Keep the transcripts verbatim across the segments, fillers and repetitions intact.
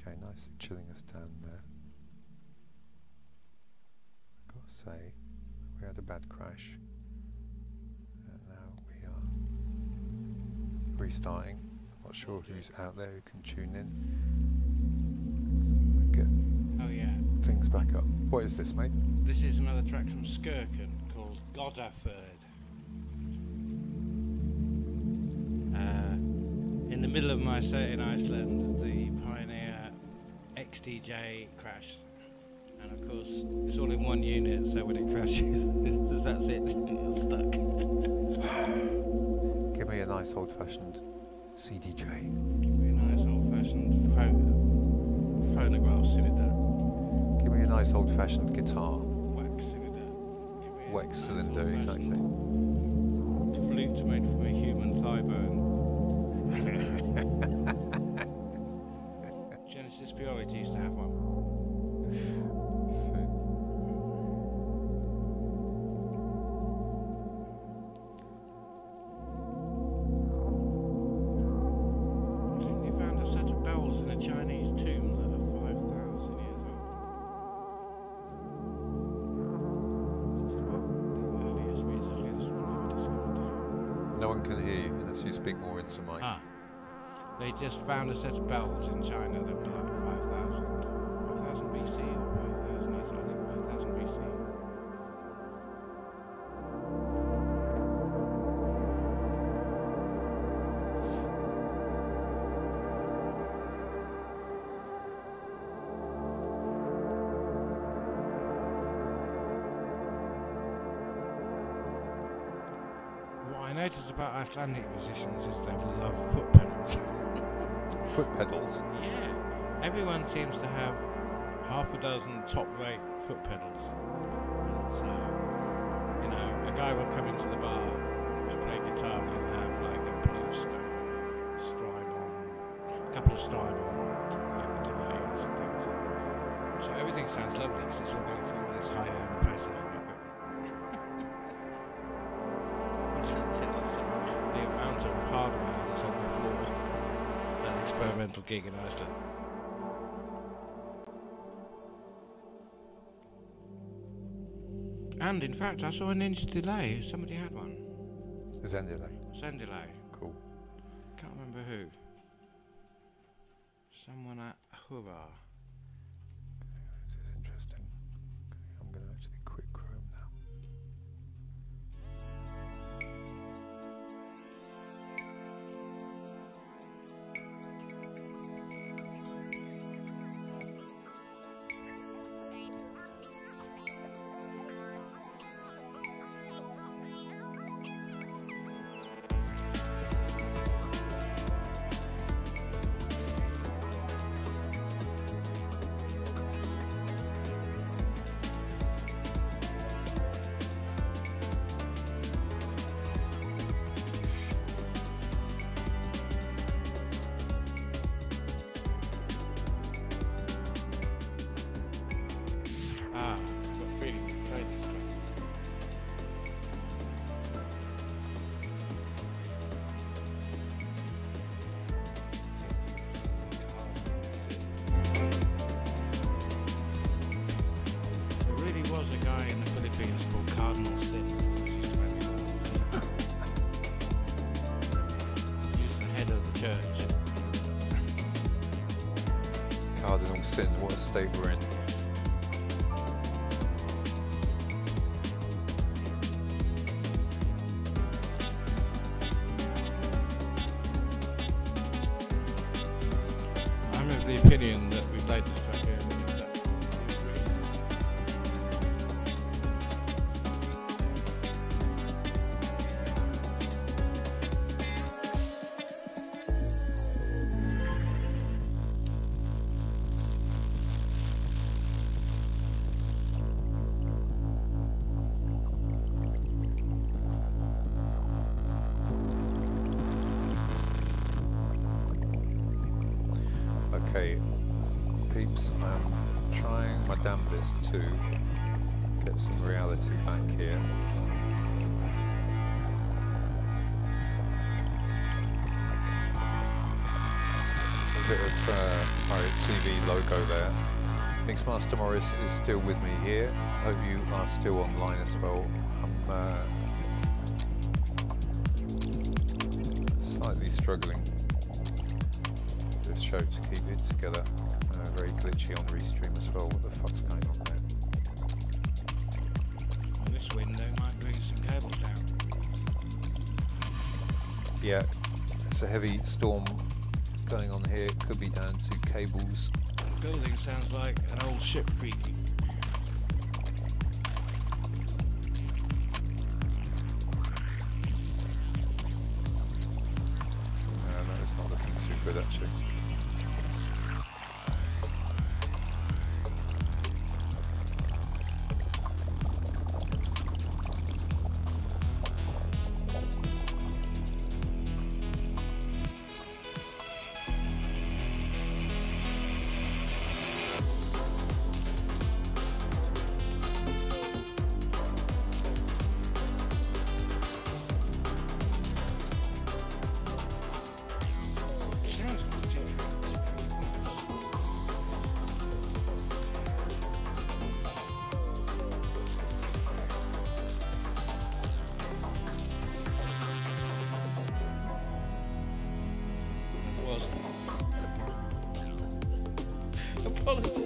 Okay, nicely chilling us down there. I've got to say, we had a bad crash, and now we are restarting. Not sure who's out there who can tune in. Get oh yeah. things back up. What is this, mate? This is another track from Skirken called Godaford. Uh, in the middle of my set in Iceland, the Pioneer X D J crashed. And of course, it's all in one unit, so when it crashes, that's it, you're stuck. Give me a nice old-fashioned C D J. Give me a nice old-fashioned pho- phonograph cylinder. Give me a nice old-fashioned guitar. Wax cylinder. Wax nice cylinder, exactly. Flute made from a human thigh bone. Genesis Priority used to have one. Speak more into my. Ah, they just found a set of bells in China that were like five thousand, five thousand B C or five thousand, I think five thousand B C. What I noticed about Icelandic musicians is they love foot pedals. Foot pedals? Yeah. Everyone seems to have half a dozen top-rate foot pedals. And so, you know, a guy will come into the bar to play guitar and he'll have like a blue st- strymon, a couple of strymon, like delays and things. So everything sounds lovely because it's all going through this high-end processing equipment. Just tell us the amount of hardware that's on the floor at an experimental gig in Iceland. And in fact, I saw a Ninja delay. Somebody had one. A Zen delay. Zen delay. Cool. Can't remember who. Someone at Hurrah. This is interesting. Okay, I'm going to actually quit Chrome now. What a state we're in. I'm of the opinion that we played this track here. Okay, peeps, I'm trying my damnedest to get some reality back here. a bit of uh, Pirate T V logo there. Mixmaster Morris is still with me here. Hope you are still online as well. I'm uh, slightly struggling with this show to keep it together. Uh, very glitchy on Restream as well. What the fuck's going on there? Well, this window might bring some cables down. Yeah, it's a heavy storm going on here. It could be down to cables. The building sounds like an old ship creaking. Uh, no, it's not looking too good actually. Apologies.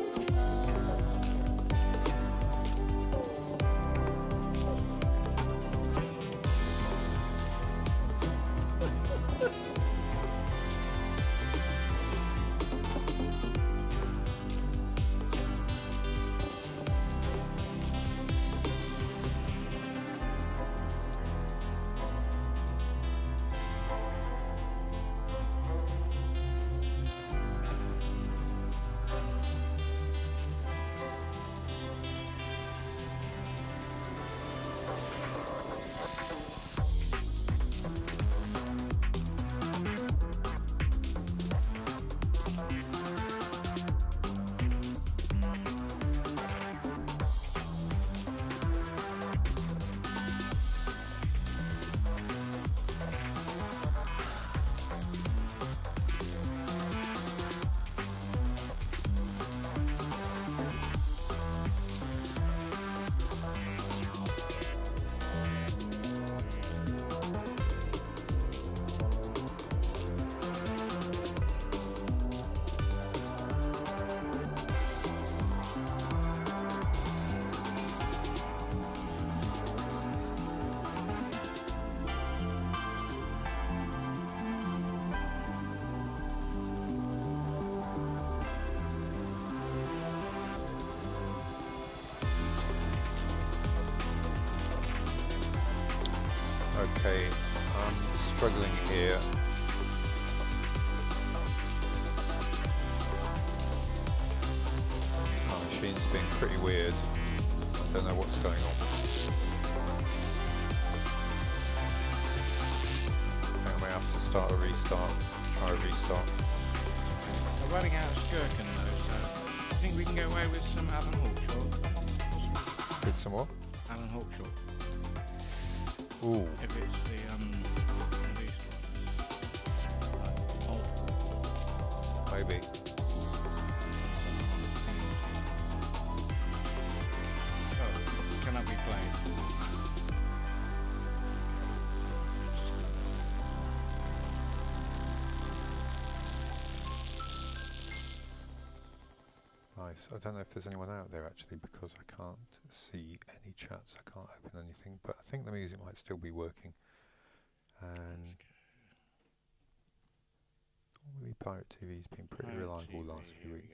Okay, I'm struggling here. My machine's being pretty weird. I don't know what's going on. I may have to start a restart. Try a restart. We're running out of Skirkin though, so I think we can get away with some Alan Hawkshaw. With some what? Alan Hawkshaw. Ooh. If it's the um released one. Oh. Maybe. So, can that be played? Nice. I don't know if there's anyone out there actually because I can't see any chats. I can't open anything, but I think the music might still be working. And normally Pirate T V's been pretty Pirate reliable T V, last few here we weeks.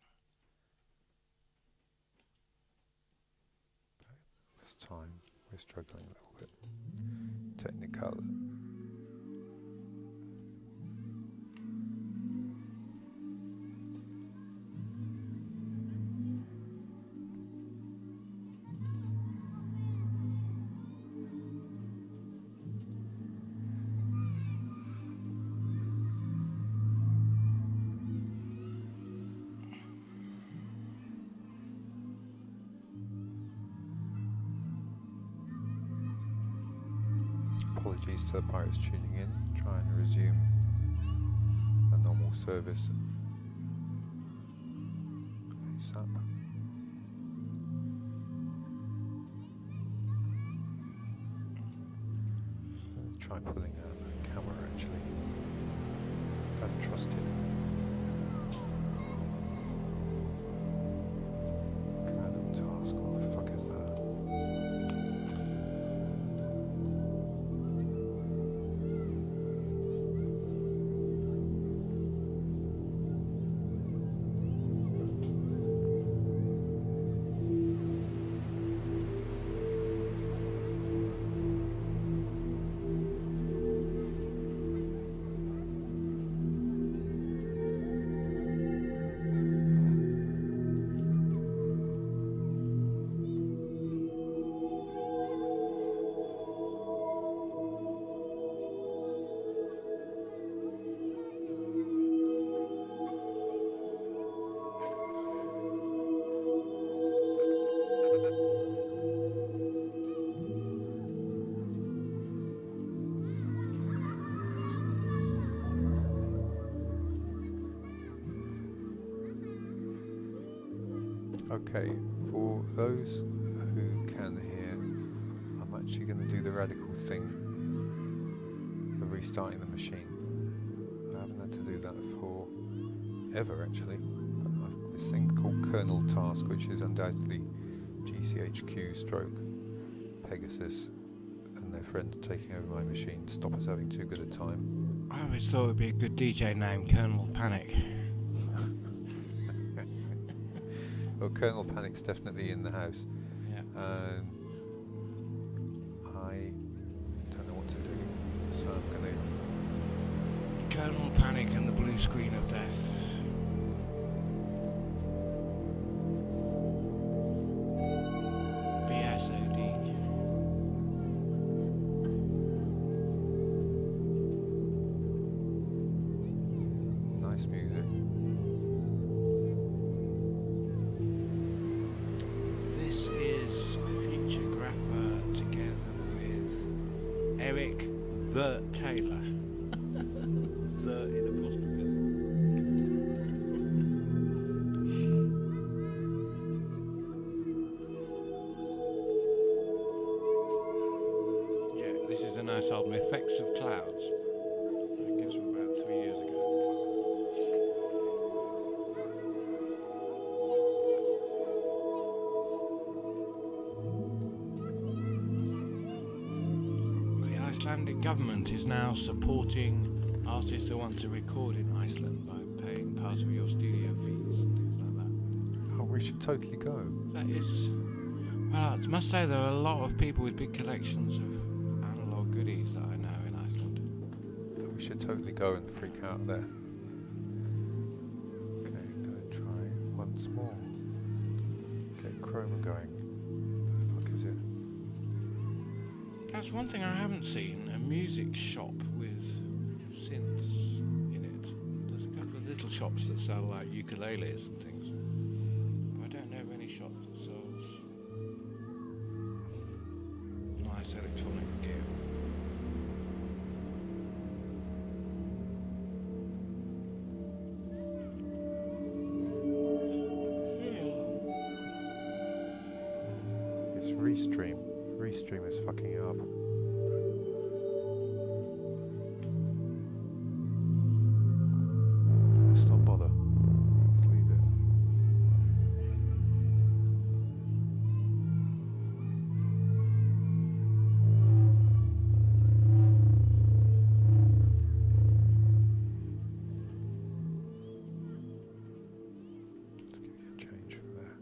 But this time we're struggling a little bit. Technical. Apologies to the pirates tuning in. Try and resume a normal full service ASAP. I'll try pulling out the camera actually. Don't trust it. Kernel task, what the fuck is that? Okay, for those who can hear, I'm actually going to do the radical thing of restarting the machine. I haven't had to do that for ever actually. I've this thing called kernel task, which is undoubtedly G C H Q stroke Pegasus and their friend taking over my machine to stop us having too good a time. I always thought it would be a good D J name, Colonel Panic. Well, Colonel Panic's definitely in the house. Yeah. Um, I don't know what to do, so I'm going to... Colonel Panic and the blue screen of death. B S O D. Nice music. This is Futuregrapher together with Eric the Taylor. The in apostrophes. Yeah, this is a nice album, Effects of Clouds. I guess from about three years ago. Icelandic government is now supporting artists who want to record in Iceland by paying part of your studio fees and things like that. Oh, we should totally go. That is, well, I must say there are a lot of people with big collections of analogue goodies that I know in Iceland. We should totally go and freak out there. Okay, I'm going to try once more. Get Chroma going. What the fuck is it? That's one thing I haven't seen, a music shop with synths in it. There's a couple of little shops that sell like ukuleles and things. But I don't know of any shop that sells nice electronic gear. It's Restream. Restream is fucking it up. Let's not bother. Let's leave it. Let's give you a change from there.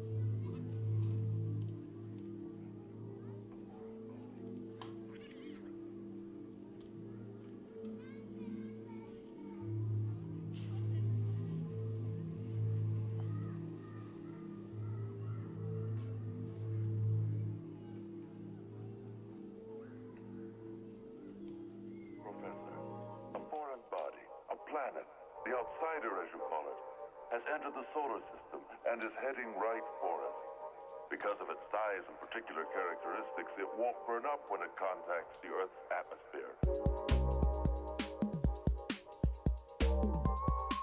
The outsider, as you call it, has entered the solar system and is heading right for us. Because of its size and particular characteristics, it won't burn up when it contacts the Earth's atmosphere.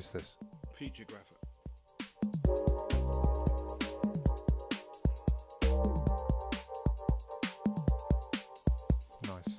is this? Future graphic. Nice.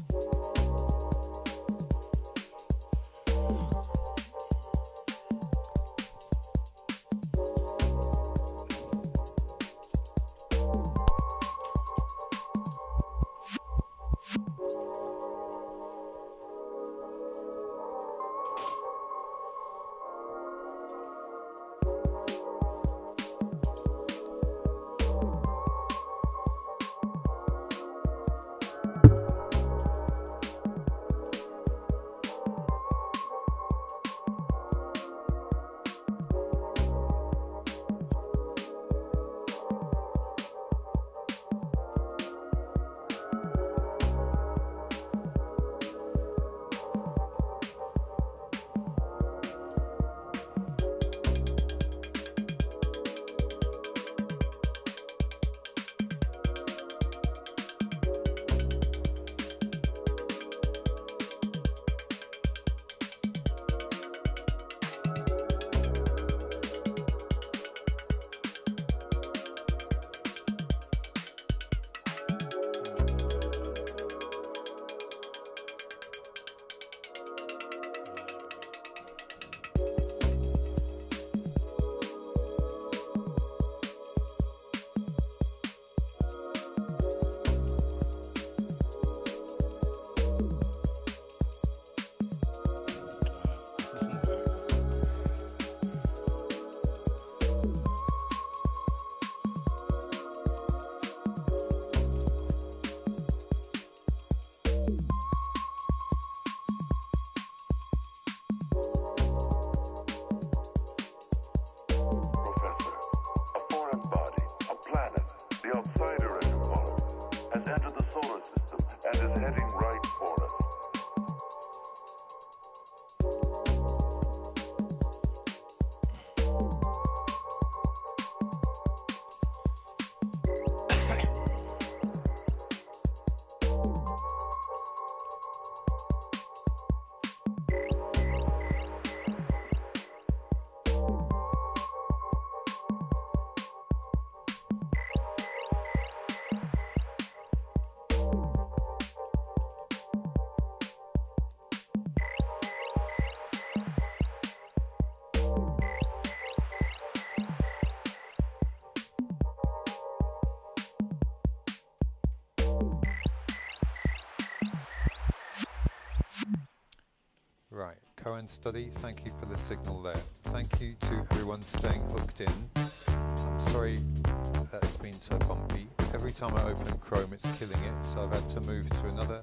Right, Cohen study, thank you for the signal there. Thank you to everyone staying hooked in. I'm sorry that it's been so bumpy. Every time I open Chrome it's killing it, so I've had to move to another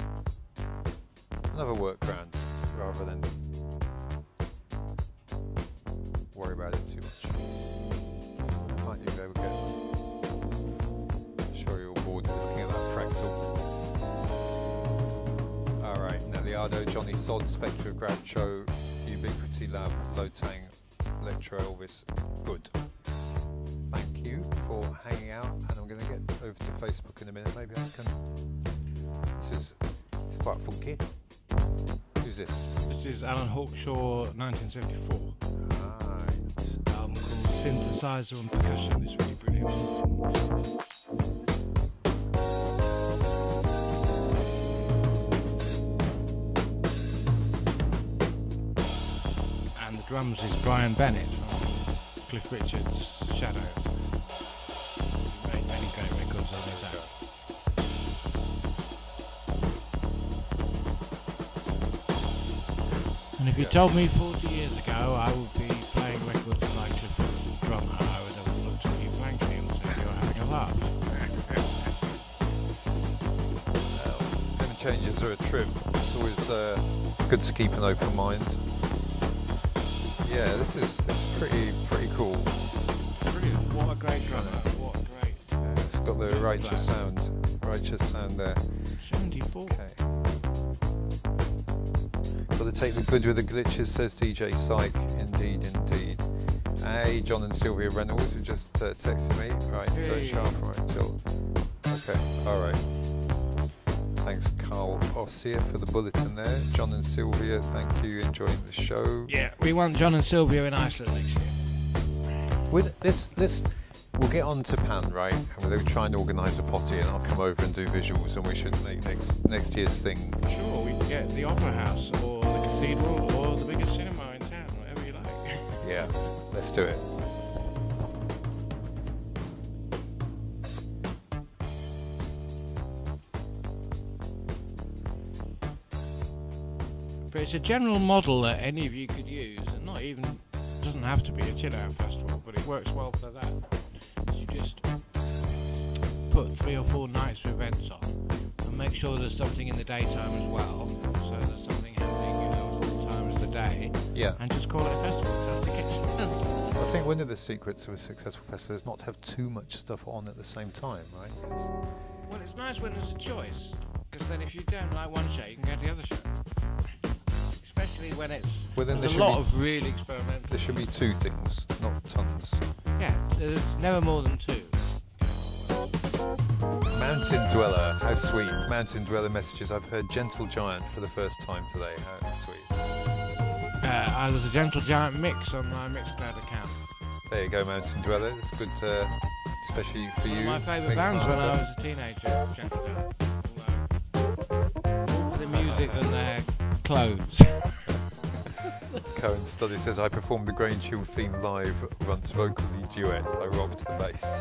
another workaround rather than worry about it too much. Might you go again? I'm sure you're bored looking at that fractal. Alright, Neliado, Johnny Sod, Spectre of Groucho, Ubiquity Lab, Lotang, Electro Elvis. Good. Thank you for hanging out, and I'm going to get over to Facebook in a minute. Maybe I can. This is it's quite funky. Who's this? This is Alan Hawkshaw, nineteen seventy-four. Right. Album called Synthesizer and Percussion. It's really brilliant. Drums is Brian Bennett from Cliff Richard's Shadow. He made many great records on his own. And if you yeah. told me forty years ago I would be playing records like Cliff Richard's drummer, I would have looked at you blankly and said you're having a laugh. Well, never changes are a trip. It's always uh, good to keep an open mind. Yeah, this is, this is pretty pretty cool. Brilliant! What a great drummer! What a great. Yeah, it's got the righteous sound, righteous sound there. seventy-four. Okay. Got to take the good with the glitches, says D J Psych. Indeed, indeed. Hey, John and Sylvia Reynolds, who just uh, texted me. Right, hey. don't sharp right till. Okay, all right. Thanks, Carl Ossier, for the bulletin there. John and Sylvia, thank you. Enjoying the show. Yeah, we want John and Sylvia in Iceland next year. With this, this, we'll get on to Pan, right? And we'll try and organise a potty, and I'll come over and do visuals, and we should make next next year's thing. Sure, we can get the Opera House or the Cathedral or the biggest cinema in town, whatever you like. Yeah, let's do it. But it's a general model that any of you could use, and not even, doesn't have to be a chill out festival, but it works well for that. You just put three or four nights of events on, and make sure there's something in the daytime as well, so there's something happening, you know, at all times of the day, Yeah. and just call it a festival. That's the kitchen. I think one of the secrets of a successful festival is not to have too much stuff on at the same time, right? 'Cause Well, it's nice when there's a choice, because then if you don't like one show, you can go to the other show. Especially when it's Well, then there's there a should lot be- of really experimental. there should be two things, not tons. Yeah, there's never more than two. Mountain Dweller, how sweet. Mountain Dweller messages. I've heard Gentle Giant for the first time today. How sweet. Uh, I was a Gentle Giant mix on my Mixcloud account. There you go, Mountain Dweller. It's good, uh, especially for One you. of my favourite bands when I Mixmaster. was a teenager, Gentle Giant. Although, more for the music than their clothes. Cohen Study says, I performed the Grange Hill theme live once, vocally duet. I rocked the bass.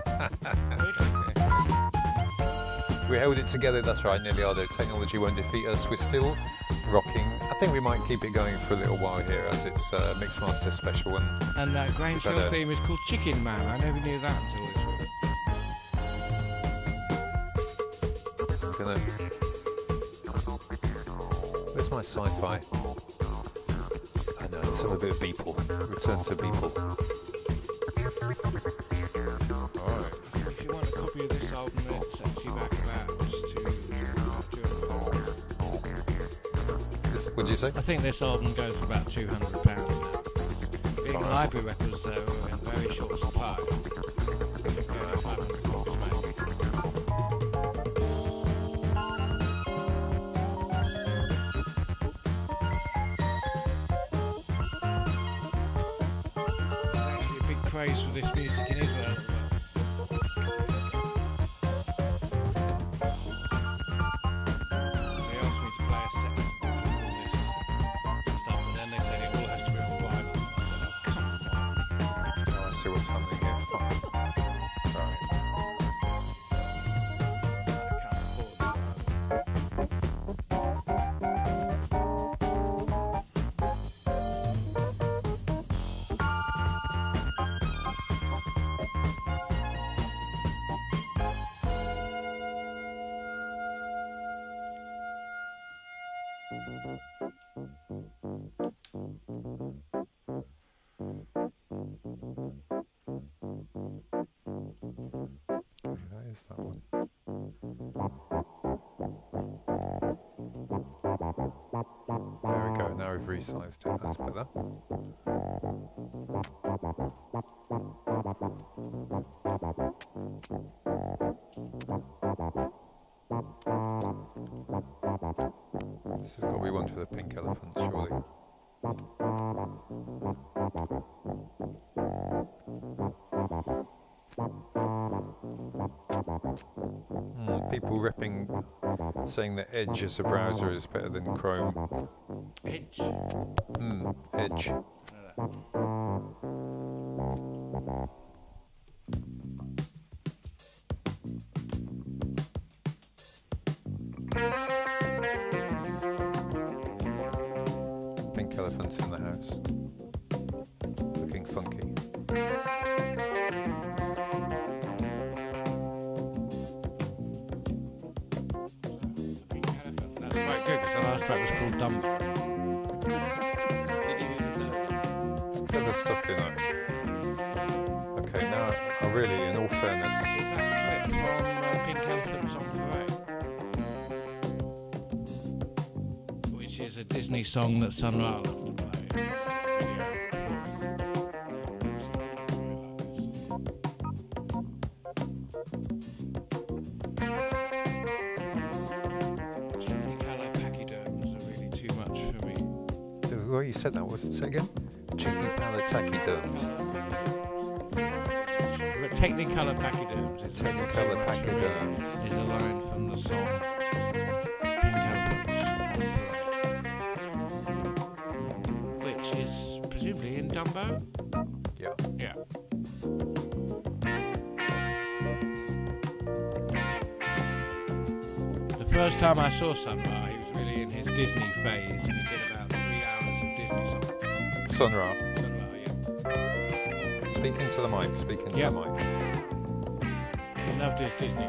We held it together, that's right, Niliardo. Technology won't defeat us. We're still rocking. I think we might keep it going for a little while here as it's uh, Mixmaster special. And And that Grange Hill Better. theme is called Chicken Man. I never knew that until this week. I'm gonna... Where's my sci-fi? I know, let's have a bit of Beeple. Return to Beeple. Alright. If you want a copy of this album, it sets you back about to about two hundred pounds. This, what did you say? I think this album goes for about two hundred pounds now. Being Right. library records, though, are in very short supply. I think there are five hundred copies made. There's actually a big craze for this music in Israel as well. They asked me to play a set of all this stuff, and then they said it all has to be on vinyl. I said, oh, come on. Oh, I see what's happening here. Fine. Right. I can't afford it. Okay, that is that one. There we go, now we've resized it, that's better. This has got to be one for the pink elephant, surely. Mm, people ripping, saying that Edge as a browser is better than Chrome. Edge. Mm, Edge. Pink elephants in the house. Looking funky. Pink Elephant. That's quite good because the last track was called Dumb. Did you even know? It's clever stuff, you know. Okay, now, I really, in all fairness, Is that clip from uh, Pink Elephant's on Parade? Which is a Disney song that Sun Ra loved to play. well, you said that. What's it say again? Cheeky palate tachyderms. But Technicolor Pachyderms is Technicolor pachyderms. is a line from the song Pink Elephants, which is presumably in Dumbo. Yeah. Yeah. The first time I saw Sunra, he was really in his Disney phase, and he did about three hours of Disney songs. Sun Ra. Sunra, yeah. Speaking to the mic. Speaking to Yep. the mic. He loved his Disney.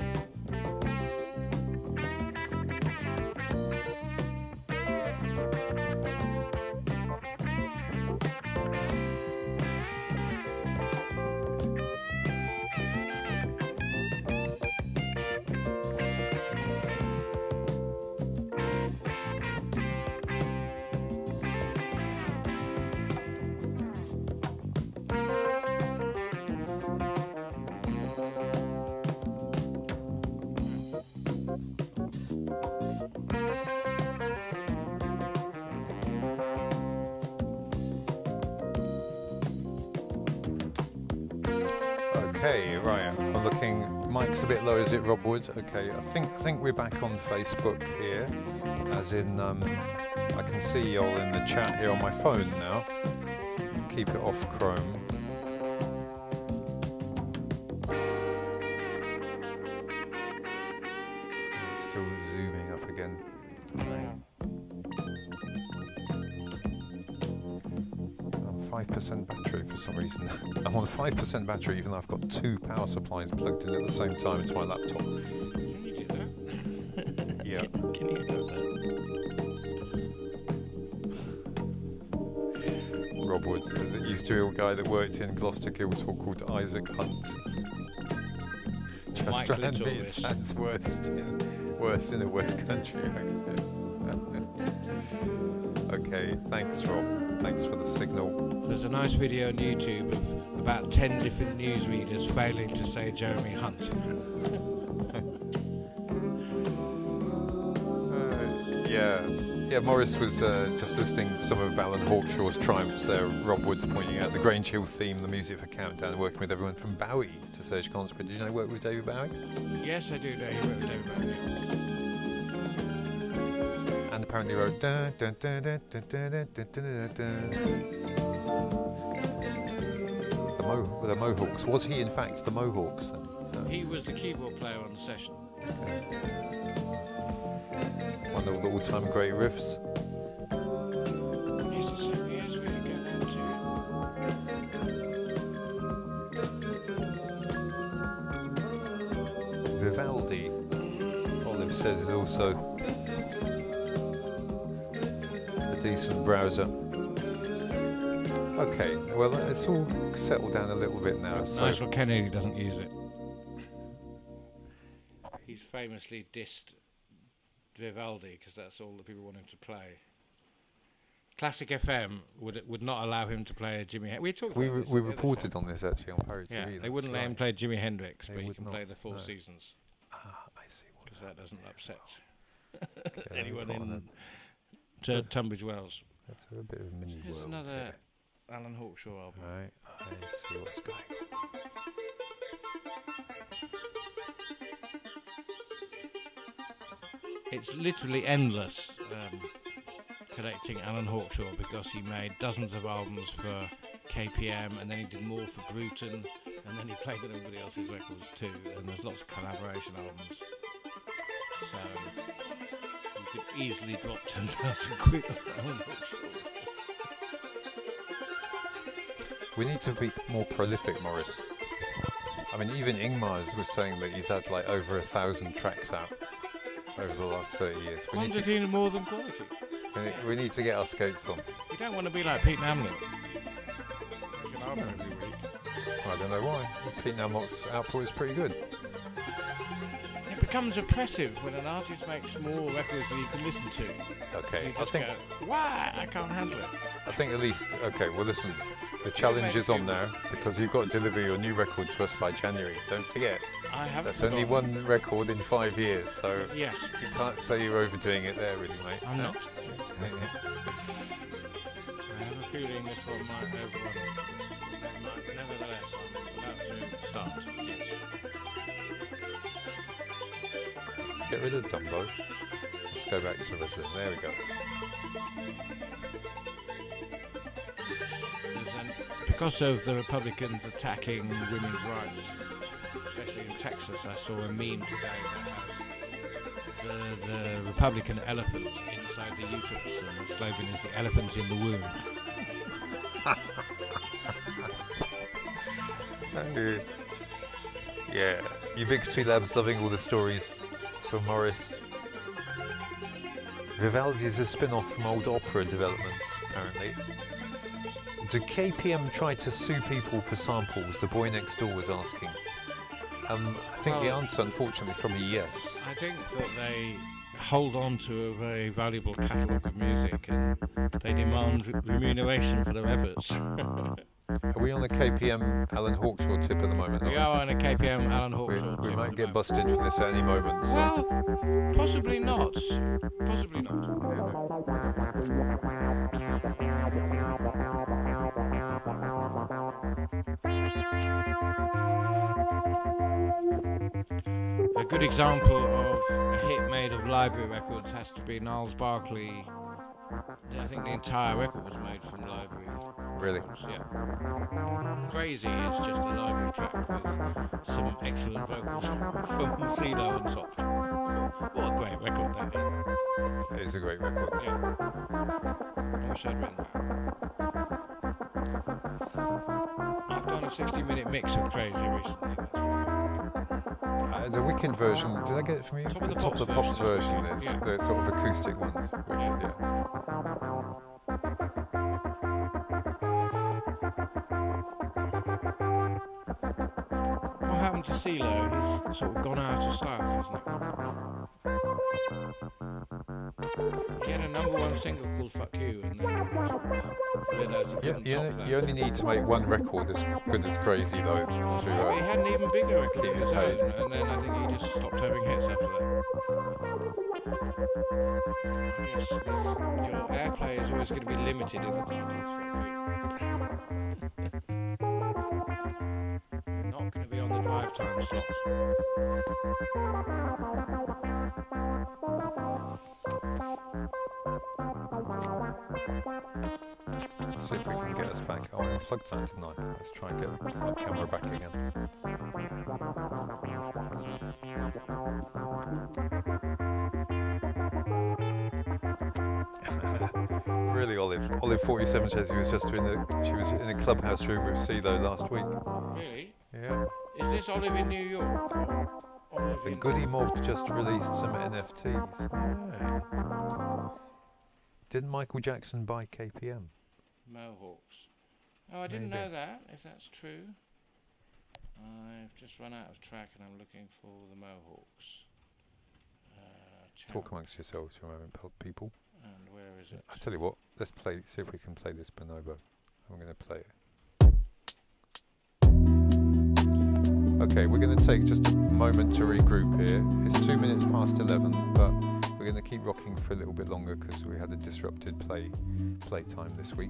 Okay, right. I'm looking. Mic's a bit low, is it, Rob Wood? Okay, I think I think we're back on Facebook here, as in um, I can see you all in the chat here on my phone now. Keep it off Chrome. Still zooming up again. five percent battery for some reason. I'm on five percent battery even though I've got two power supplies plugged in at the same time into my laptop. Can you do that? Yeah. Can, can you do that? Rob Wood, there used to be a guy that worked in Gloucester Guildhall called Isaac Hunt. Just Mike trying to Little be is- Sam's worst in, worst in a West Country accent. Okay, thanks Rob. Thanks for the signal. There's a nice video on YouTube of about ten different newsreaders failing to say Jeremy Hunt. Uh, yeah, yeah. Morris was uh, just listing some of Alan Hawkshaw's triumphs there. Rob Wood's pointing out the Grange Hill theme, the music for Countdown, working with everyone from Bowie to Serge Conscript. Did you know work with David Bowie? Yes, I do know you wrote David Bowie. And apparently wrote. Dun, dun, dun, dun, dun, dun, dun, dun, dun, dun. The, Mo- the Mohawks. Was he in fact the Mohawks then? So, He was the keyboard player on the session. okay. One of the all-time great riffs. Yes, it's- yes, we can get that too. Vivaldi, Olive says, is also a decent browser. Okay, well, it's all settled down a little bit now. So Nigel Kennedy doesn't use it. He's famously dissed Vivaldi because that's all that people want him to play. Classic F M would would not allow him to play a Jimi Hendrix. We talked. we about re- this we in the other reported show. on this actually on Parrot Yeah, T V. they wouldn't that's let him right. play Jimi Hendrix, They but he would can not, play the Four no. Seasons Ah, I see what because that doesn't upset Okay, anyone got in on T- Tunbridge Wells. That's a bit of a mini Here's world. another here. Alan Hawkshaw album. Right, let's see what's going on. It's literally endless um, collecting Alan Hawkshaw because he made dozens of albums for K P M and then he did more for Bruton and then he played on everybody else's records too, and there's lots of collaboration albums. So you could easily drop ten thousand quid on Alan Hawkshaw. We need to be more prolific, Morris. I mean, even Ingmar's was saying that he's had like over a thousand tracks out over the last thirty years. We need, to, Quantity more than quality. we need- we need to get our skates on. You don't want to be like Pete Namlin. Make an album every week. I don't know why. Pete Namlock's output is pretty good. It becomes oppressive when an artist makes more records than you can listen to. Okay, You I just think go, why? I can't handle it. I think at least okay. Well, listen, the challenge is on now because you've got to deliver your new record to us by January. Don't forget, I haven't that's only forgotten. one record in five years, so Yes, you can't say you're overdoing it there, really, mate. I'm not. feeling this one might overrun. Nevertheless, I'm about to start. Yes. Let's get rid of Dumbo. Let's go back to Resident. There we go. An, because of the Republicans attacking women's rights, especially in Texas, I saw a meme today that has the, the Republican elephant inside the uterus, and the slogan is "the elephant's in the womb." uh, yeah, Ubiquity Labs loving all the stories from Morris. Vivaldi is a spin-off from old opera developments, apparently. Do K P M try to sue people for samples? The boy next door was asking. Um, I think well, the answer, unfortunately, is probably yes. I think that they hold on to a very valuable catalogue of music, and they demand re remuneration for their efforts. Are we on the K P M Alan Hawkshaw tip at the moment? We are on a K P M Alan Hawkshaw we, tip. we might at get the busted for this at any moment. So. Well, possibly not. Possibly not. A good example of a hit made of library records has to be Niles Barkley. I think the entire record was made from library. Really? Records, yeah. Crazy is just a library track with some excellent vocals from CeeLo on top. What a great record that is. It is a great record. Yeah. I wish I'd written that. I've done a sixty minute mix of Crazy recently. That's Uh, the Wicked version, did I get it from you? Top of the Top Pops of the Pops version, version, that's is yeah. the sort of acoustic ones. Wicked, Yeah. yeah. What happened to CeeLo? He's sort of gone out of style, hasn't he? He had a number one single called Fuck You, and then realised he Yeah, couldn't yeah, top that. you only need to make one record as good as Crazy, though, to But he uh, had an even bigger record keep of it his paid. own, and then I think he just stopped having hits after that. Yes, your airplay is always going to be limited if it's not going to be on the drive time slot. Let's see if we can get us back. Oh, I unplugged that, didn't I? Let's try and get the camera back again. Really, Olive. Olive forty-seven says he was just in the she was in a clubhouse room with CeeLo last week. Really? Yeah. Is this Olive in New York? Or Olive The in Goody Mob just released some N F Ts. Yeah. Didn't Michael Jackson buy K P M? Mohawks. Oh, I didn't Maybe. know that, if that's true. I've just run out of track and I'm looking for the Mohawks. Uh, Talk amongst yourselves for a moment, pe- people. And where is it? I tell you what, let's play. See if we can play this bonobo. I'm going to play it. Okay, we're going to take just a moment to regroup here. It's two minutes past eleven, but we're going to keep rocking for a little bit longer because we had a disrupted play play time this week.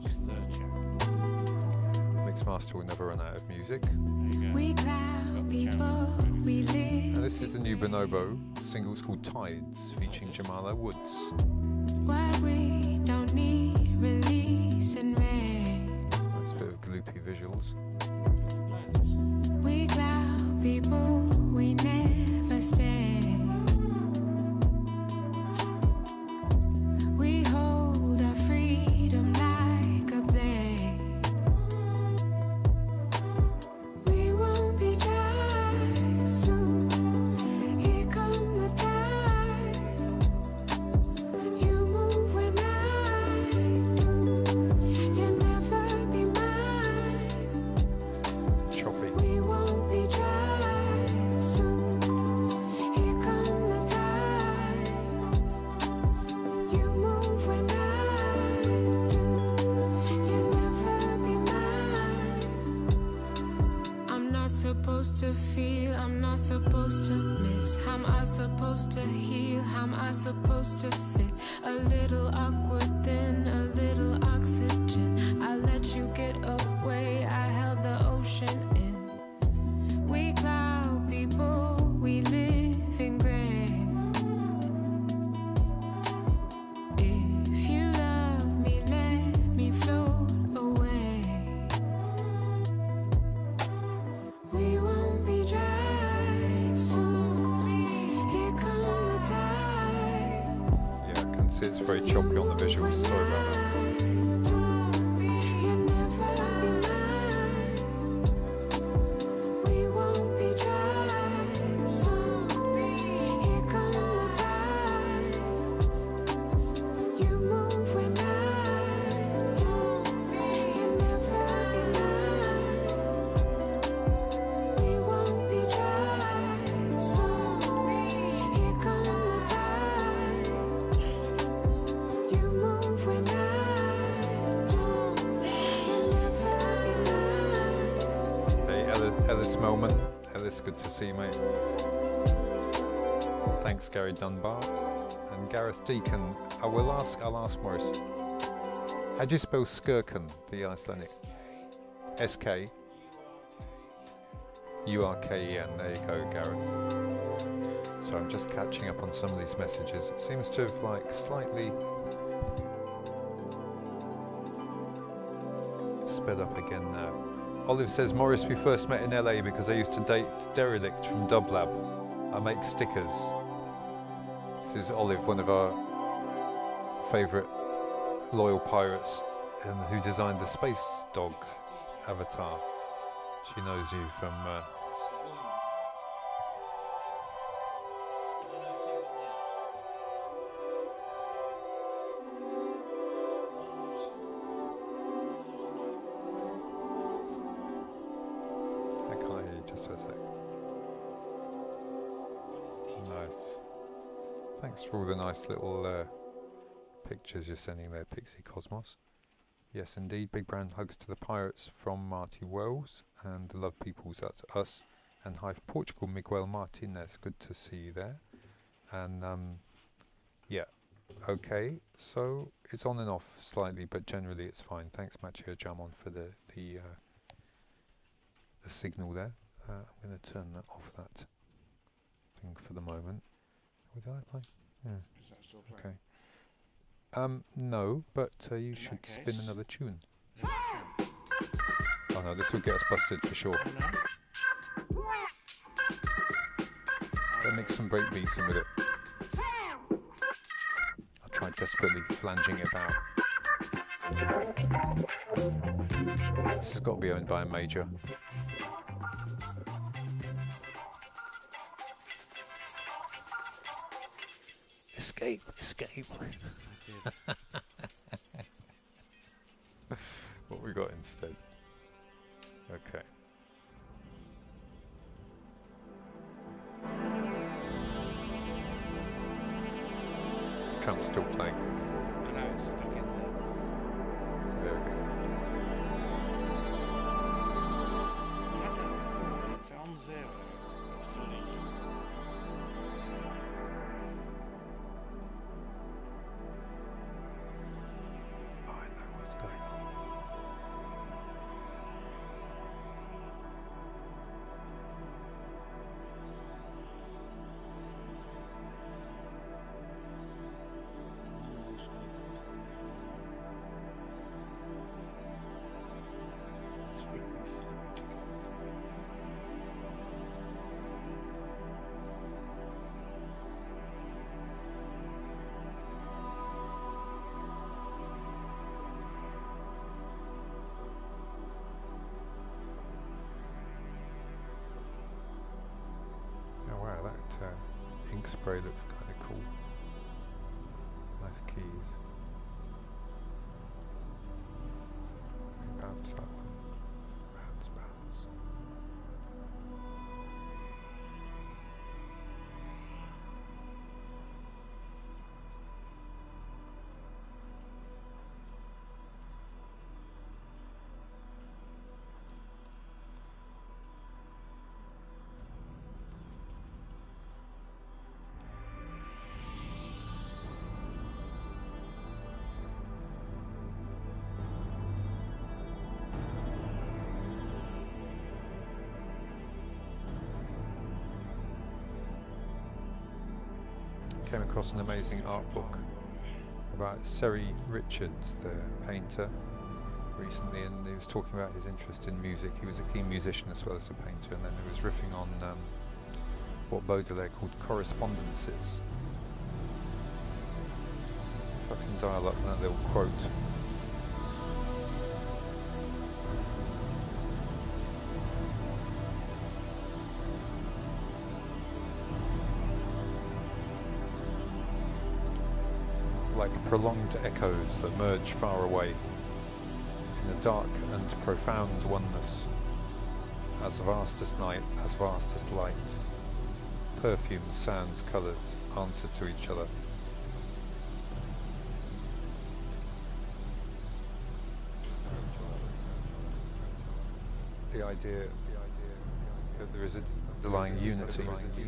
Mixmaster will never run out of music. We cloud people, we live. And this is the new Bonobo single. It's called Tides, featuring Jamala Woods. What we don't need, release and rain. Nice bit of gloopy visuals. We cloud people, we never stay. We hold our freedom like a blade. We won't be dry soon. Here come the tides. You move when I do. You'll never be mine. Choppy. We won't be dry soon. Here come the tides. You move when I do. You'll never be mine. I'm not supposed to feel, I'm not supposed to miss. How am I supposed to heal? How am I supposed to fit? A little awkward, then a little oxygen. I see it's very choppy on the visuals, sorry about that. Good to see you, mate. Thanks, Gary Dunbar and Gareth Deacon. I will ask. I'll ask Morris. How do you spell Skirken, the Icelandic? S K U R K E N. There you go, Gareth. So I'm just catching up on some of these messages. It seems to have like slightly sped up again now. Olive says, Morris, we first met in L A because I used to date Derelict from Dublab. I make stickers. This is Olive, one of our favourite loyal pirates, and who designed the space dog avatar. She knows you from... Uh, just a sec. Nice. Thanks for all the nice little uh, pictures you're sending there, Pixie Cosmos. Yes, indeed. Big brown hugs to the pirates from Marty Wells and the Love Peoples, that's us. And hi for Portugal, Miguel Martinez. Good to see you there. And um, yeah, okay. So it's on and off slightly, but generally it's fine. Thanks, Machio Jamon, for the the uh, the signal there. Uh, I'm going to turn that off, that thing for the moment. Did I play? Yeah. Is that still playing? Okay. Um, no, but uh, you In should that spin case. another tune. Another Oh no, this will get us busted for sure. tune. Oh, no. Let's make some break beats in with it. I tried desperately flanging it out. This has got to be owned by a major. Escape, escape. What we got instead? Okay. Trump's still playing. I know, it's stuck in there. There we go. I don't know. It's on zero. It's still in. Oh, I know what's going on. Oh wow, that uh, ink spray looks kind of cool. Nice keys. We bounce that one. Bounce, bounce. Came across an amazing art book about Seri Richards, the painter, recently, and he was talking about his interest in music. He was a keen musician as well as a painter, and then he was riffing on um, what Baudelaire called correspondences. If I can dial up that little quote. Like prolonged echoes that merge far away in a dark and profound oneness, as vast as night, as vast as light. Perfumes, sounds, colours answer to each other. The idea, the idea that there is an underlying unity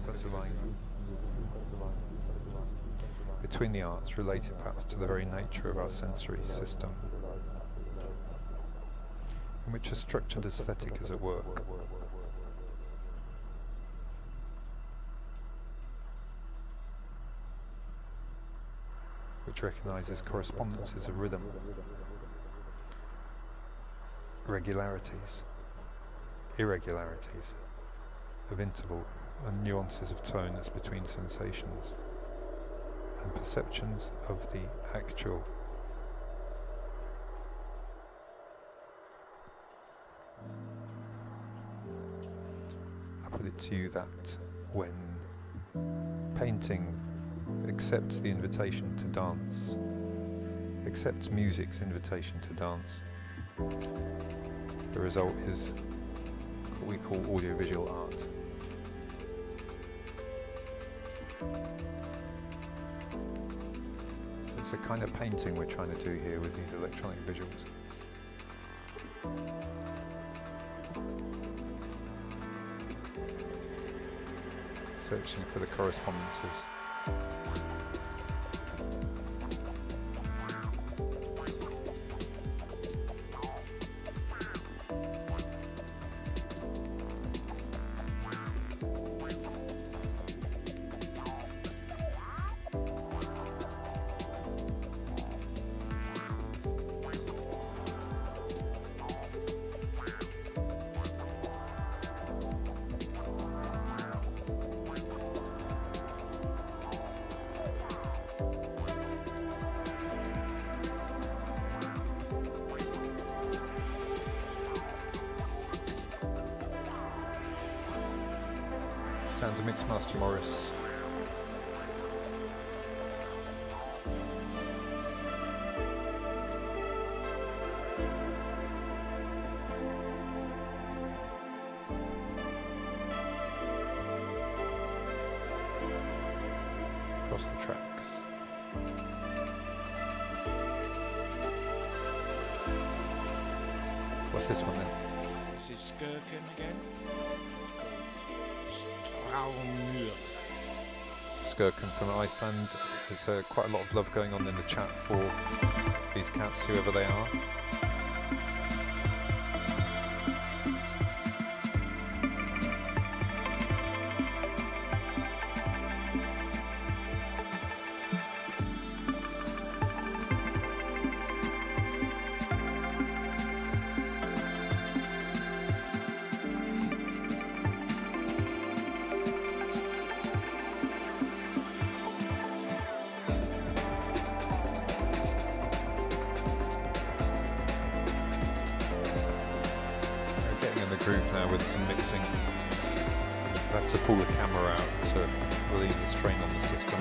between the arts, related perhaps to the very nature of our sensory system, in which a structured aesthetic is at work. Which recognises correspondences of rhythm, regularities, irregularities of interval, and nuances of tone as between sensations and perceptions of the actual. I put it to you that when painting accepts the invitation to dance, accepts music's invitation to dance, the result is what we call audiovisual art. So it's a kind of painting we're trying to do here with these electronic visuals. Searching for the correspondences. Sounds of Mixmaster Morris. Across the tracks. What's this one then? This is Skirken again. Skirken from Iceland. There's uh, quite a lot of love going on in the chat for these cats, whoever they are. Groove now with some mixing. I have to pull the camera out to relieve the strain on the system.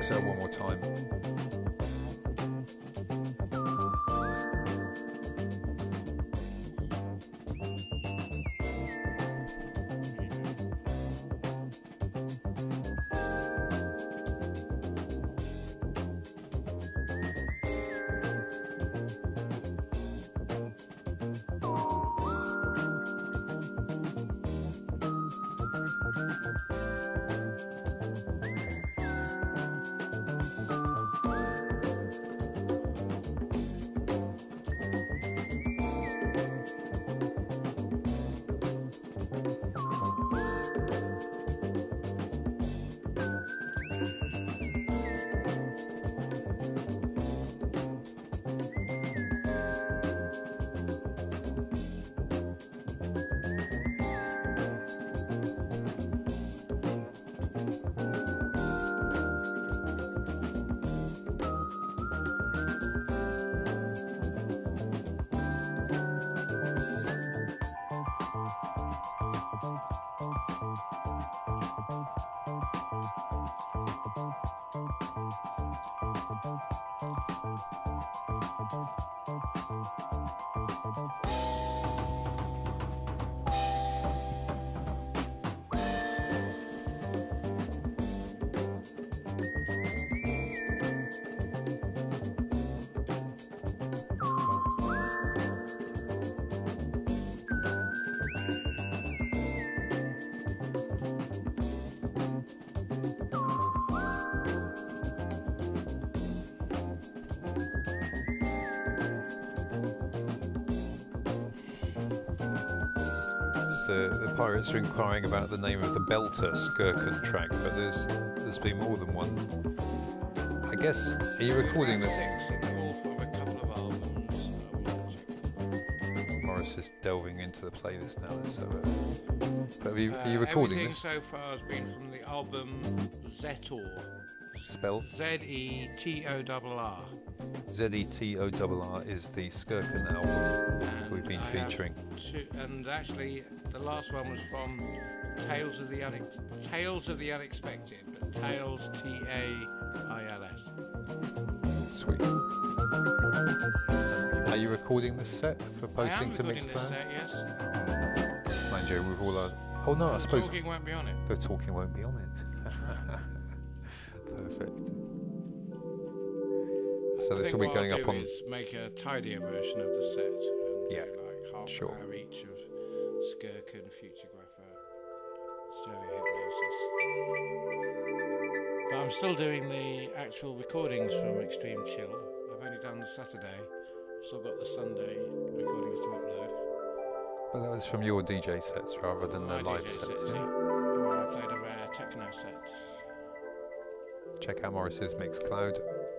mix it one more time. The, the pirates are inquiring about the name of the Belter Skirkin track, but there's there's been more than one. I guess. Are you recording this? Six in all from a couple of albums. Uh, Morris is delving into the playlist now. So, uh, but are you, are you recording everything this? so far has been from the album Zetor. Spell Z E T O R R. Z E T O R R is the Skirkin album And we've been I have featuring. two, and actually, the last one was from Tales of the Unex Tales of the Unexpected, but Tales T A I L S. Sweet. Are you recording this set for posting I am to recording this Mixcloud? set, yes. Mind you, with all our. Oh no, I The suppose talking won't be on it. the talking won't be on it. Perfect. So I this think will be what going I'll up do on. is make a tidier version of the set. And Yeah, do like half sure. an hour each of Skirkin, Futuregrapher, Stereo Hypnosis. But I'm still doing the actual recordings from Extreme Chill. I've only done the Saturday. Still got the Sunday recordings to upload. But that was from your D J sets rather than the My live D J sets. sets, Yeah? yeah. Where I played a rare techno set. Check out Morris's Mixcloud.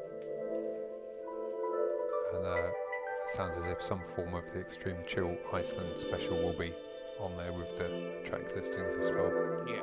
And uh, it sounds as if some form of the Extreme Chill Iceland special will be on there with the track listings as well. Yeah.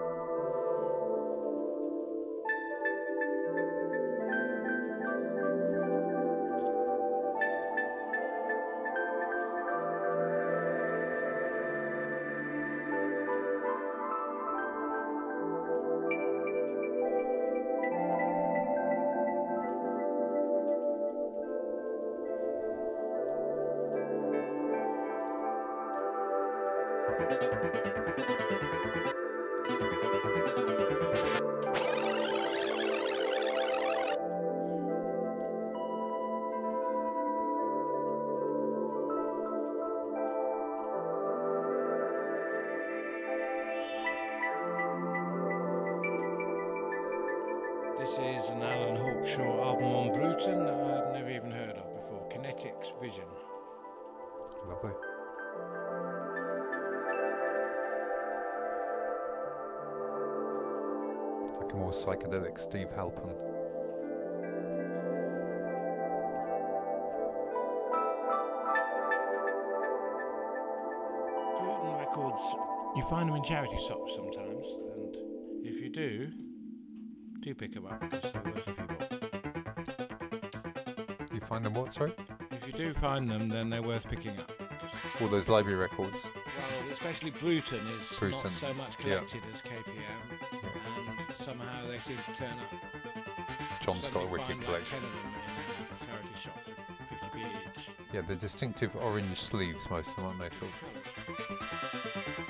This is an Alan Hawkshaw album on Bruton that I'd never even heard of before. Kinetics Vision. Lovely. Like a more psychedelic Steve Halpern. Bruton records, you find them in charity shops sometimes, and if you do, do pick them up because they're worth a few bucks. You find them what, sorry? If you do find them, then they're worth picking up. All those library records. Well, especially Bruton is Bruton, not so much yeah. collected as K P M, and somehow they seem to turn up. John's got a Suddenly wicked find, like, collection. ten of them in a charity shop for fifty p each. Yeah, the distinctive orange sleeves, most of them, aren't they? Sort of.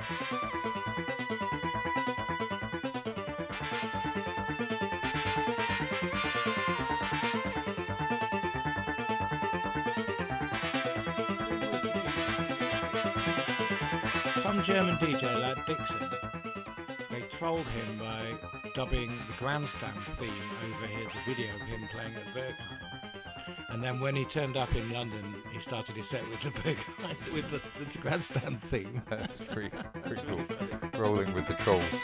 Some German D J like Dixon, they trolled him by dubbing the grandstand theme over here, the video of him playing at Berghain. And then when he turned up in London, he started his set with the Berghain, with the, the grandstand theme. That's pretty, pretty cool. Rolling with the trolls.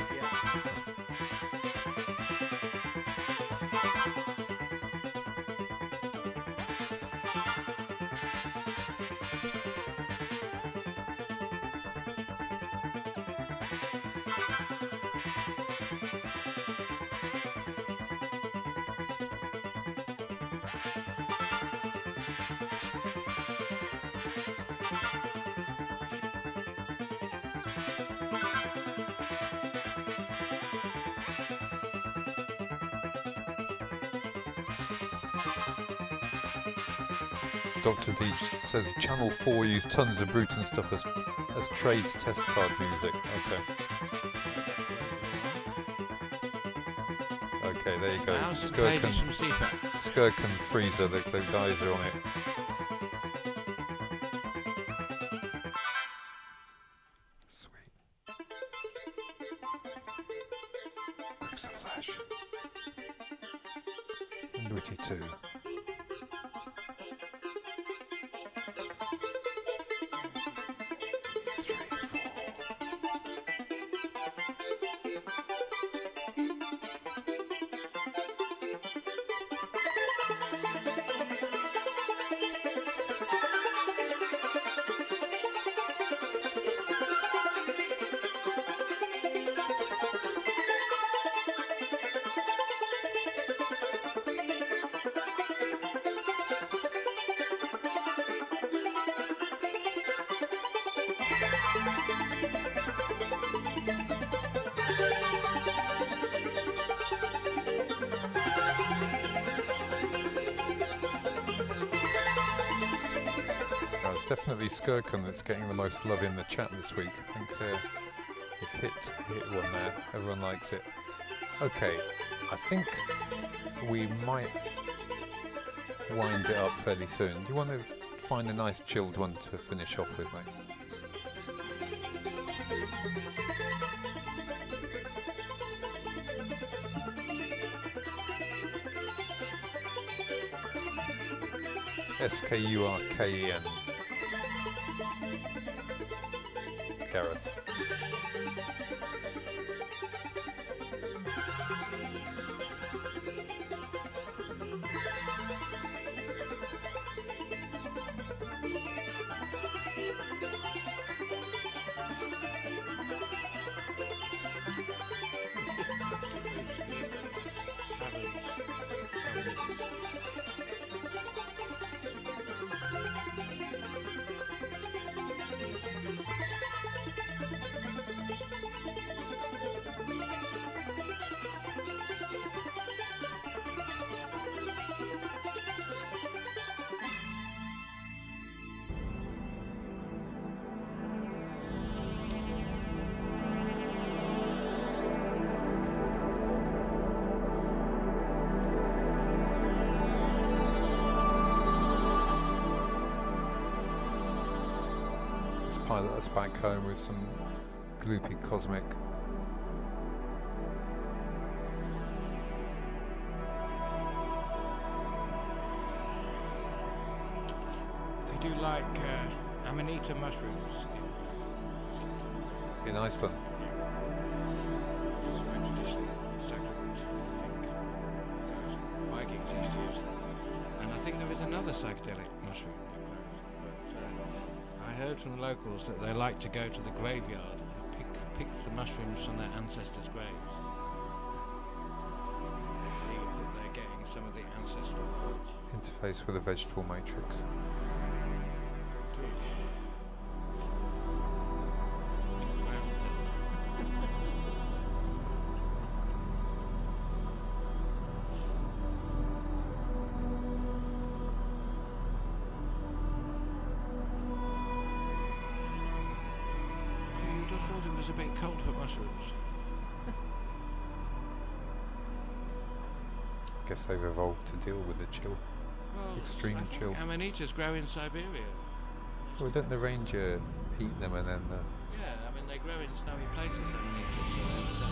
Doctor D says Channel four used tons of Bruton stuff as, as trades test card music. Okay. Okay, there you go. Thousand Skirk pages and, from C PAX. Skirk and Freezer, the, the guys are on it. Sweet. Quick's a flash. And Witty too. Definitely Skirkin that's getting the most love in the chat this week. I think uh, they've hit, hit one there. Everyone likes it. Okay, I think we might wind it up fairly soon. Do you want to find a nice chilled one to finish off with, mate? S K U R K E N. Gareth. Pilot us back home with some gloopy cosmic. They do like uh, Amanita mushrooms in, in Iceland. it's a very traditional sacrament, I think. Vikings used to use them. And I think there is another psychedelic mushroom. I heard from locals that they like to go to the graveyard and pick, pick the mushrooms from their ancestors' graves. Believe that they're getting some of the ancestral knowledge. Interface with a vegetable matrix. was a bit cold for mushrooms. Guess they've evolved to deal with the chill. Well, Extreme I think chill. amanitas grow in Siberia. Well, don't the ranger eat them and then uh, Yeah, I mean they grow in snowy places, amanitas, so they ended up.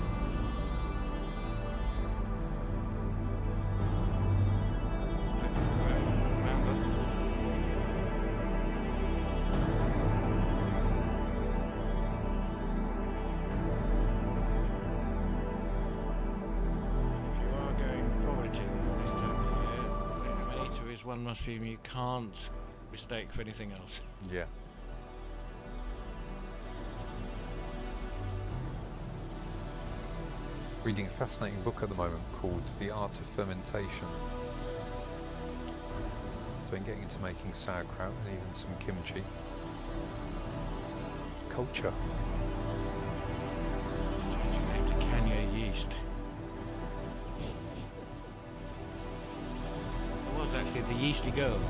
One mushroom you can't mistake for anything else. yeah. Reading a fascinating book at the moment called The Art of Fermentation. So I'm getting into making sauerkraut and even some kimchi. Culture. Kenya yeast. Actually, the yeasty girls.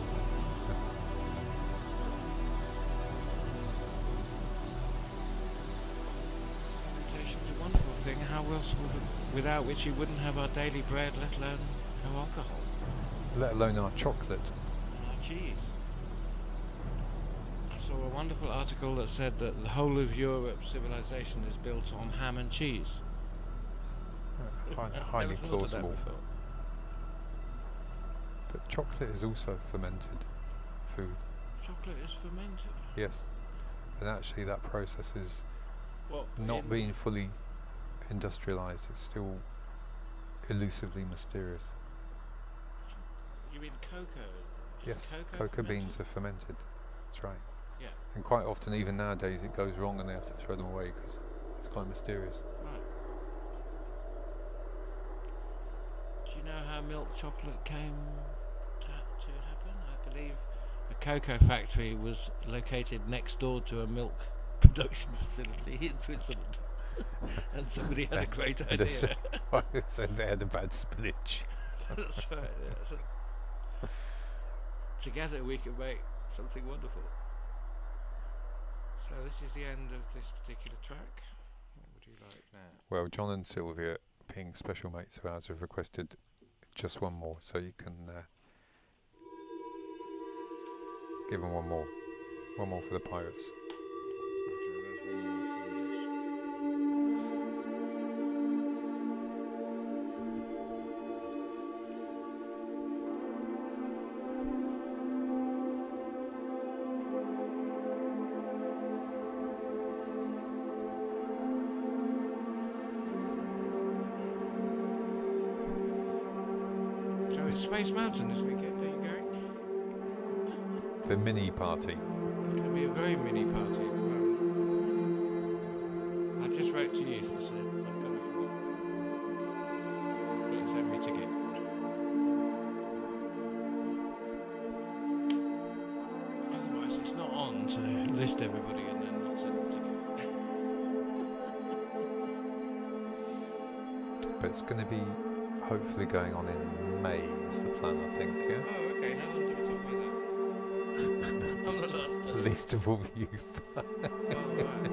Fermentation's a wonderful thing. How else would it, without which you wouldn't have our daily bread, let alone no alcohol. Let alone our chocolate. And our cheese. I saw a wonderful article that said that the whole of Europe's civilization is built on ham and cheese. Uh, high, I've highly never thought of that plausible. before. But chocolate is also fermented food. Chocolate is fermented. Yes. And actually that process is What? not in- being fully industrialized. It's still elusively mysterious. You mean cocoa? Is Yes, cocoa cocoa fermented? beans are fermented. That's right. Yeah. And quite often, even nowadays, it goes wrong and they have to throw them away because it's quite mysterious. Right. Do you know how milk chocolate came to, to happen? I believe a cocoa factory was located next door to a milk production facility in Switzerland. And somebody had a great And the idea. s- so they had a bad spillage. That's right. Yeah. So together we can make something wonderful. So this is the end of this particular track. What would you like now? Well, John and Sylvia, being special mates of ours, have requested just one more, so you can uh, give them one more. One more for the pirates. Okay, there's one more from this. So it's Space Mountain this weekend, are you going? The mini party. It's going to be a very mini party at the moment. I just wrote to you to say I'm going for one. But send me a ticket. Otherwise it's not on to list everybody and then not send them a ticket. But it's going to be hopefully going on in May, is the plan, I think, yeah? Oh, okay, no one's ever told me that. I'm the last. Least of all youth. Oh, right.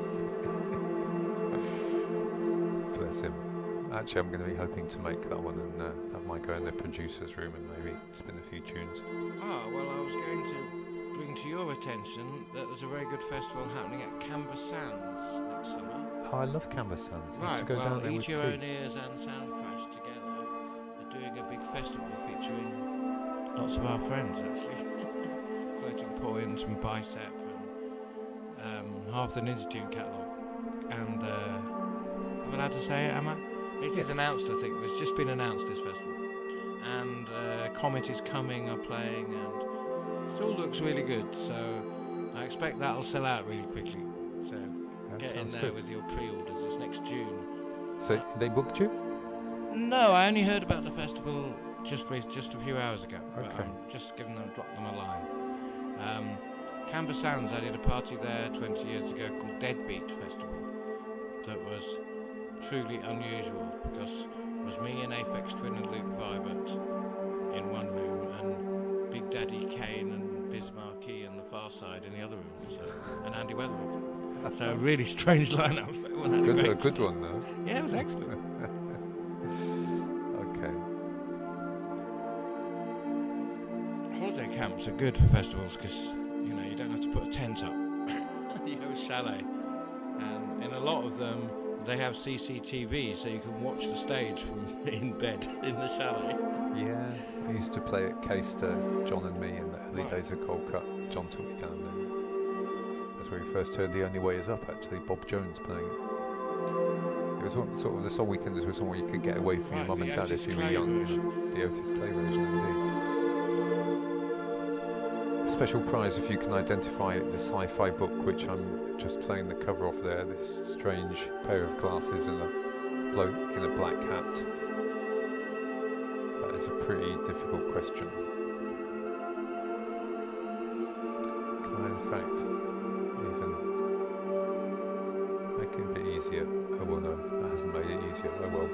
Bless him. Actually, I'm going to be hoping to make that one and uh, have my go in the producer's room and maybe spin a few tunes. Ah, well, I was going to bring to your attention that there's a very good festival happening at Canvas Sands next summer. Oh, I love Canvas Sands. I used Right, to go well, down there with Eat Your Pete. Own Ears and Soundcrash together are doing a big festival featuring lots of our friends, actually. Floating Points and Bicep and um, half the Ninja Tune catalogue. And uh, I'm allowed to say it, am I? It is announced, I think. It's just been announced, this festival. And uh, Comet is coming, are playing, and it all looks really good. So I expect that'll sell out really quickly. So That get in sounds there good. with your pre-orders. It's next June. So they booked you? No, I only heard about the festival just re- just a few hours ago. But Okay. I'm just giving them, drop them a line. Um, Canvas Sands, I did a party there twenty years ago called Deadbeat Festival. That was truly unusual because it was me and Aphex Twin and Luke Vibert in one room and Big Daddy Kane and Biz Markie and the Far Side in the other room. So, and Andy Weatherall. So a really strange lineup. Everyone had a Good, great a good time. one though. Yeah, it was excellent. Okay. Holiday camps are good for festivals because you know you don't have to put a tent up. You have a chalet, and in a lot of them they have C C T V, so you can watch the stage from in bed in the chalet. Yeah, I used to play at Caister, John and me, in the early Right. days of Cold Cut. John took me down there. That's where we first heard The Only Way Is Up, actually, Bob Jones playing it. It was one, sort of the Soul Weekenders was somewhere you could get away from Right, your mum the and dad Otis if you were Clay young. version. The Otis Clay version, indeed. Special prize if you can identify the sci-fi book, which I'm just playing the cover off there. This strange pair of glasses and a bloke in a black hat. That is a pretty difficult question. Can I, in fact, even make it a bit easier? Oh well, no, that hasn't made it easier. Oh well.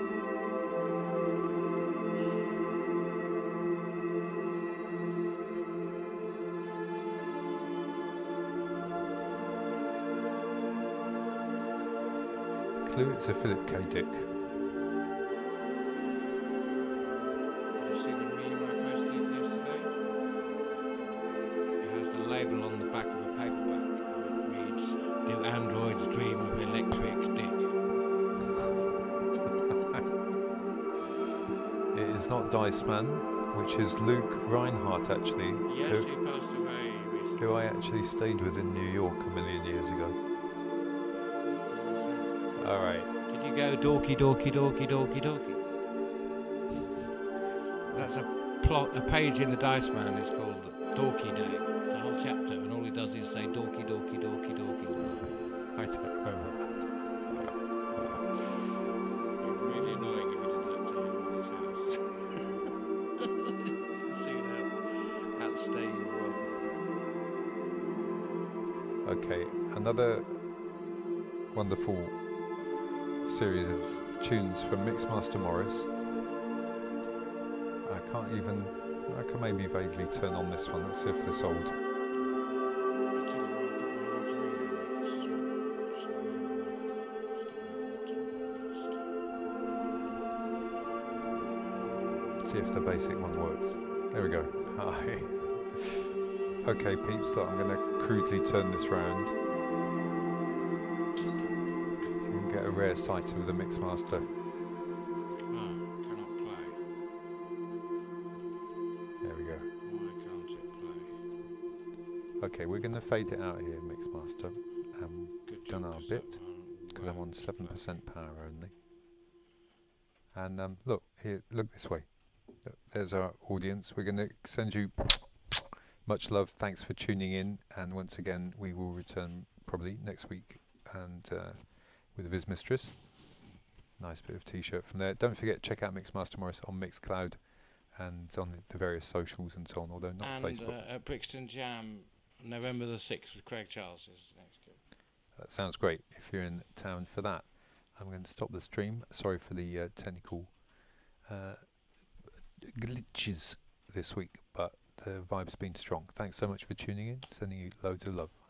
Clue, it's a Philip K. Dick. Did you see the meme I posted yesterday? It has the label on the back of a paperback. It reads, "Do androids dream of electric dick?" It is not Dice Man, which is Luke Reinhardt, actually, Yes, who, he passed away recently. who I actually stayed with in New York a million years ago. All right. Did you go dorky, dorky, dorky, dorky, dorky? That's a plot. A page in the Dice Man is called Dorky Day. It's a whole chapter, and all he does is say dorky, dorky, dorky, dorky. I don't remember that. It'd be really annoying if you did that to him in his house. See that? That staying wrong. Okay, another wonderful series of tunes from Mixmaster Morris. I can't even, I can maybe vaguely turn on this one. Let's see if this old. See if the basic one works. There we go. Hi. Okay, peeps, so I'm going to crudely turn this round. Get a rare sight of the Mixmaster. Ah, cannot play. There we go. Why can't it play? Okay, we're going to fade it out here, Mixmaster. Um, Good done job, our 'cause bit, that one because I'm on won't seven play. percent power only. And um, look, here, look this way. Look, there's our audience. We're going to send you much love. Thanks for tuning in. And once again, we will return probably next week. And uh, with Viz Mistress. Nice bit of t-shirt from there. Don't forget, check out Mixmaster Morris on Mixcloud and on the, the various socials and so on, although not And Facebook. uh, at Brixton Jam, November the sixth with Craig Charles is next gig. That sounds great if you're in town for that. I'm going to stop the stream. Sorry for the uh, technical uh, glitches this week, but the vibe's been strong. Thanks so much for tuning in. Sending you loads of love.